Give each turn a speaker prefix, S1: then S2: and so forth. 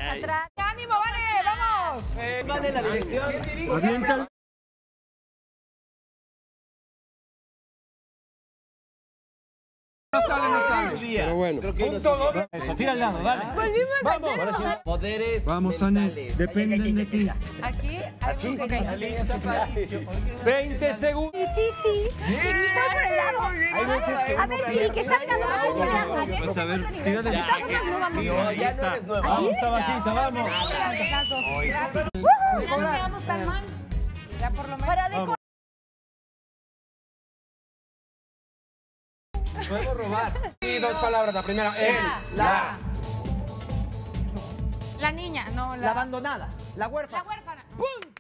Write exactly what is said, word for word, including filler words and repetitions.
S1: atrás.
S2: ¡Ánimo, Vane! ¡Vamos!
S3: Eh, Vane, la dirección.
S4: Avienta.
S5: No sale, no sale.
S4: Pero bueno.
S3: Punto doble.
S5: Eso, tira al lado, dale.
S1: Vamos.
S3: Ahora sí, poderes
S4: Vamos, Ani.
S3: mentales.
S4: Dependen de ti.
S2: Aquí.
S3: Así,
S2: Ok.
S5: veinte segundos.
S1: Titi.
S3: Hay veces que
S1: A ver, Titi, que salga la
S4: Vas a ver, tírale.
S3: Ya, no, ya no eres nueva.
S5: Vamos, Sabatita, vamos.
S2: Las dos. Rápido. No nos quedamos tan mal. Ya por lo menos.
S1: Para de
S3: Puedo robar.
S4: Y dos palabras. La primera, él.
S2: La. La niña, no, la.
S3: La abandonada. La huérfana.
S2: La huérfana.
S5: ¡Punto!